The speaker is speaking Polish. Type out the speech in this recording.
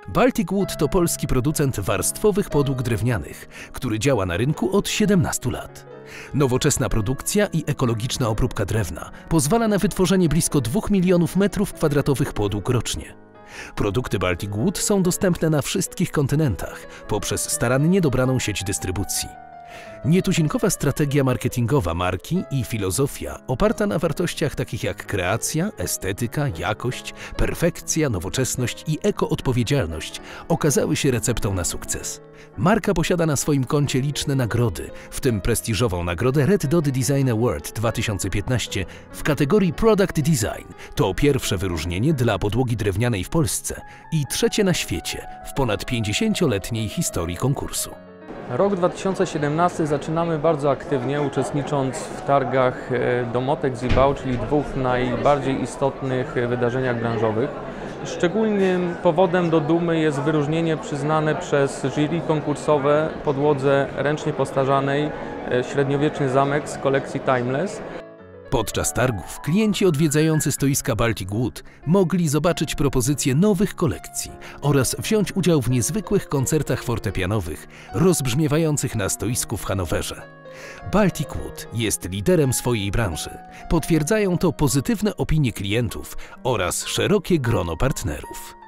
Baltic Wood to polski producent warstwowych podłóg drewnianych, który działa na rynku od 17 lat. Nowoczesna produkcja i ekologiczna obróbka drewna pozwala na wytworzenie blisko 2 milionów m2 podłóg rocznie. Produkty Baltic Wood są dostępne na wszystkich kontynentach poprzez starannie dobraną sieć dystrybucji. Nietuzinkowa strategia marketingowa marki i filozofia oparta na wartościach takich jak kreacja, estetyka, jakość, perfekcja, nowoczesność i ekoodpowiedzialność okazały się receptą na sukces. Marka posiada na swoim koncie liczne nagrody, w tym prestiżową nagrodę Red Dot Design Award 2015 w kategorii Product Design. To pierwsze wyróżnienie dla podłogi drewnianej w Polsce i trzecie na świecie w ponad 50-letniej historii konkursu. Rok 2017 zaczynamy bardzo aktywnie, uczestnicząc w targach Domotex i BAU, czyli dwóch najbardziej istotnych wydarzeniach branżowych. Szczególnym powodem do dumy jest wyróżnienie przyznane przez jury konkursowe podłodze ręcznie postarzanej średniowieczny zamek z kolekcji Timeless. Podczas targów klienci odwiedzający stoiska Baltic Wood mogli zobaczyć propozycje nowych kolekcji oraz wziąć udział w niezwykłych koncertach fortepianowych rozbrzmiewających na stoisku w Hanowerze. Baltic Wood jest liderem swojej branży. Potwierdzają to pozytywne opinie klientów oraz szerokie grono partnerów.